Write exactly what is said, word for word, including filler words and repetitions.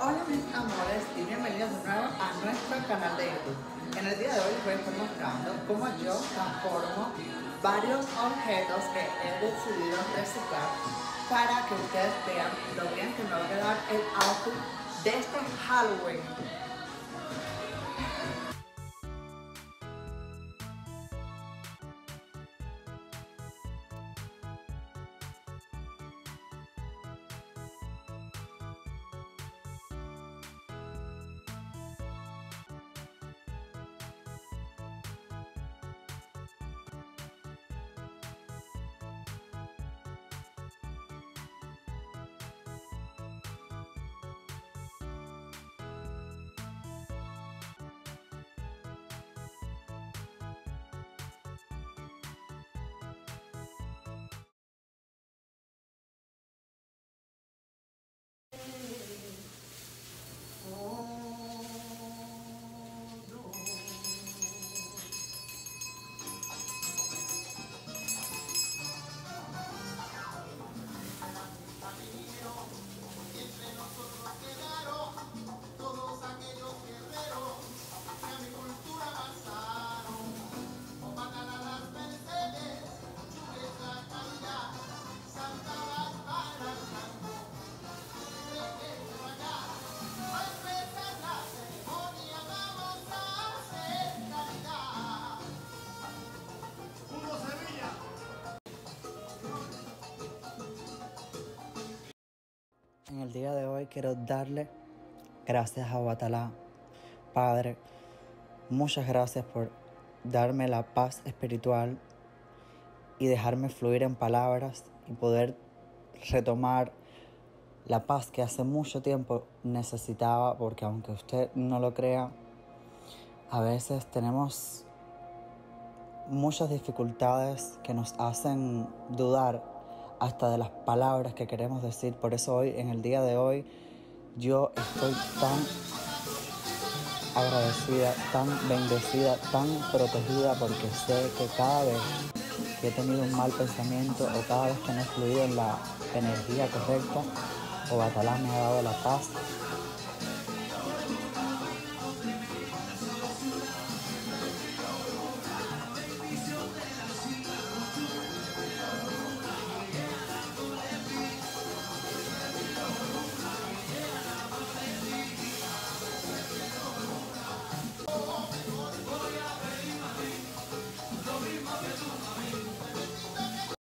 Hola mis amores y bienvenidos de nuevo a nuestro canal de YouTube. En el día de hoy les voy a estar mostrando cómo yo transformo varios objetos que he decidido reciclar para que ustedes vean lo bien que me va a quedar el outfit de este Halloween. En el día de hoy quiero darle gracias a Obatalá. Padre, muchas gracias por darme la paz espiritual y dejarme fluir en palabras y poder retomar la paz que hace mucho tiempo necesitaba, porque aunque usted no lo crea, a veces tenemos muchas dificultades que nos hacen dudar hasta de las palabras que queremos decir. Por eso hoy, en el día de hoy, yo estoy tan agradecida, tan bendecida, tan protegida, porque sé que cada vez que he tenido un mal pensamiento o cada vez que no he fluido en la energía correcta, Obatalá me ha dado la paz